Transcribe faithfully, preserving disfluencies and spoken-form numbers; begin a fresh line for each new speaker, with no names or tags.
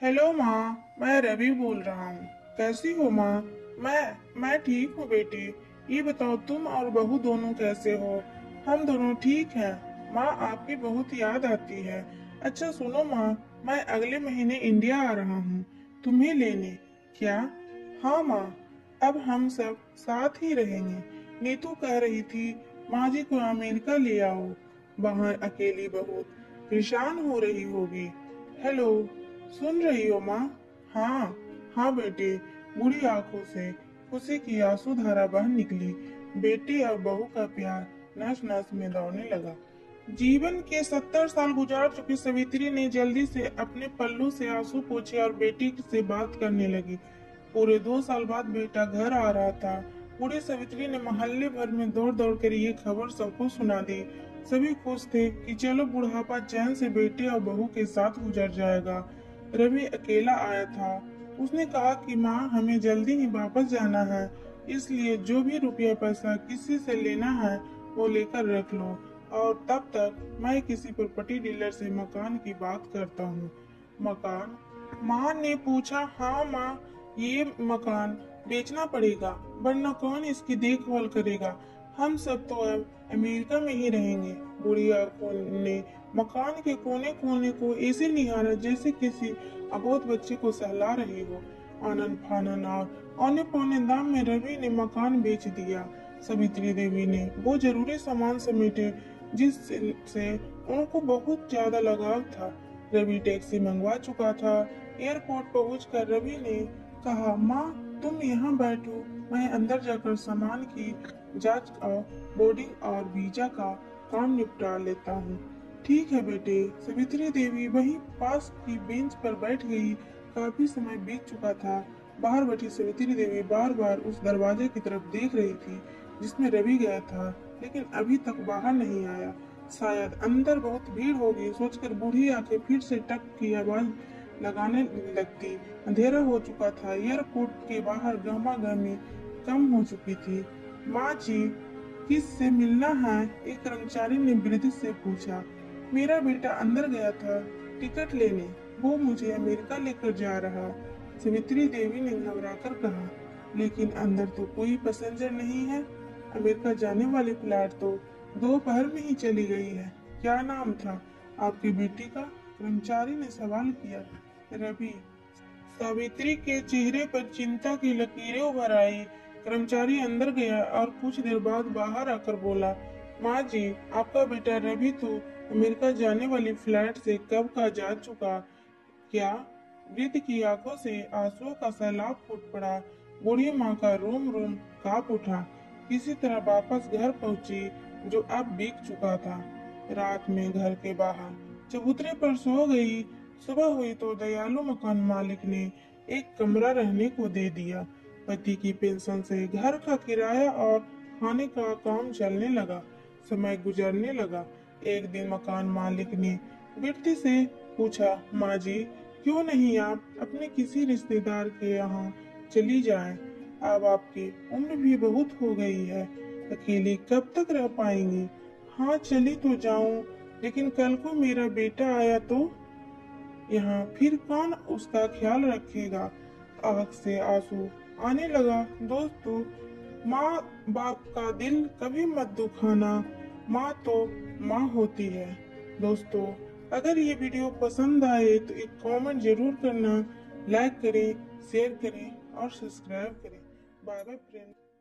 Hello माँ, मैं रवि बोल रहा हूँ। कैसी हो माँ? मैं मैं ठीक हूँ बेटी। ये बताओ तुम और बहू दोनों कैसे हो? हम दोनों ठीक हैं। माँ आपकी बहुत याद आती है। अच्छा सुनो माँ, मैं अगले महीने इंडिया आ रहा हूँ तुम्हें लेने। क्या? हाँ माँ, अब हम सब साथ ही रहेंगे। नीतू कह रही थी माँ जी को अमेरिका ले आओ। बाहर अकेली बहुत परेशान हो रही होगी। हेलो, सुन रही हो माँ? हाँ हाँ बेटे। बूढ़ी आंखों से खुशी की आंसू धारा बह निकली। बेटे और बहू का प्यार नस नस में दौड़ने लगा। जीवन के सत्तर साल गुजार चुकी सवित्री ने जल्दी से अपने पल्लू से आंसू पोंछे और बेटी से बात करने लगी। पूरे दो साल बाद बेटा घर आ रहा था। बूढ़ी सवित्री ने मोहल्ले भर में दौड़ दौड़ कर ये खबर सबको सुना दी। सभी खुश थे कि चलो बुढ़ापा चैन से बेटे और बहू के साथ गुजर जाएगा। रवि अकेला आया था। उसने कहा कि माँ हमें जल्दी ही वापस जाना है, इसलिए जो भी रुपया पैसा किसी से लेना है वो लेकर रख लो, और तब तक मैं किसी प्रॉपर्टी डीलर से मकान की बात करता हूँ। मकान? माँ ने पूछा। हाँ माँ, ये मकान बेचना पड़ेगा, वरना कौन इसकी देखभाल करेगा? हम सब तो अब अमेरिका में ही रहेंगे। बुढ़िया ने मकान के कोने कोने को ऐसे निहारा जैसे किसी अबोध बच्चे को सहला रही हो। आनन फानन और औने पौने दाम में रवि ने मकान बेच दिया। सवित्री देवी ने वो जरूरी सामान समेटे जिससे उनको बहुत ज्यादा लगाव था। रवि टैक्सी मंगवा चुका था। एयरपोर्ट पहुंचकर रवि ने कहा, माँ तुम यहाँ बैठो, मैं अंदर जाकर सामान की जांच और बोर्डिंग और वीजा का काम निपटा लेता हूँ। ठीक है बेटे। सवित्री देवी वहीं पास की बेंच पर बैठ गई। काफी समय बीत चुका था। बाहर बैठी सवित्री देवी बार बार उस दरवाजे की तरफ देख रही थी जिसमें रवि गया था, लेकिन अभी तक बाहर नहीं आया। शायद अंदर बहुत भीड़ होगी सोचकर बूढ़ी आंखें फिर से टक की आवाज लगाने लगती। अंधेरा हो चुका था। एयरपोर्ट के बाहर गहमा गहमी कम हो चुकी थी। माँ जी, किस से मिलना है? एक कर्मचारी ने वृद्ध से पूछा। मेरा बेटा अंदर गया था टिकट लेने, वो मुझे अमेरिका लेकर जा रहा। सवित्री देवी ने घबराकर कहा। लेकिन अंदर तो कोई पैसेंजर नहीं है। अमेरिका जाने वाली फ्लाइट तो दोपहर में ही चली गई है। क्या नाम था आपकी बेटी का? कर्मचारी ने सवाल किया। रवि। सावित्री के चेहरे पर चिंता की लकीरें उभर आई। कर्मचारी अंदर गया और कुछ देर बाद बाहर आकर बोला, माँ जी, आपका बेटा रवि तो अमेरिका जाने वाली फ्लाइट से कब का जा चुका। क्या? वृद्ध की आंखों से आंसुओं का सैलाब फूट पड़ा। बूढ़ी माँ का रोम रोम कांप उठा। किसी तरह वापस घर पहुंची जो अब बीत चुका था। रात में घर के बाहर चबूतरे पर सो गई। सुबह हुई तो दयालु मकान मालिक ने एक कमरा रहने को दे दिया। पति की पेंशन से घर का किराया और खाने का काम चलने लगा। समय गुजरने लगा। एक दिन मकान मालिक ने बेटी से पूछा, माँ जी, क्यों नहीं आप अपने किसी रिश्तेदार के यहाँ चली जाएं? अब आपकी उम्र भी बहुत हो गई है, अकेली कब तक रह पाएंगी? हाँ चली तो जाऊं, लेकिन कल को मेरा बेटा आया तो यहाँ फिर कौन उसका ख्याल रखेगा? आँख से आंसू आने लगा। दोस्तों, माँ बाप का दिल कभी मत दुखाना, माँ तो माँ होती है। दोस्तों, अगर ये वीडियो पसंद आए तो एक कमेंट जरूर करना, लाइक करें, शेयर करें और सब्सक्राइब करें। Bye bye friend.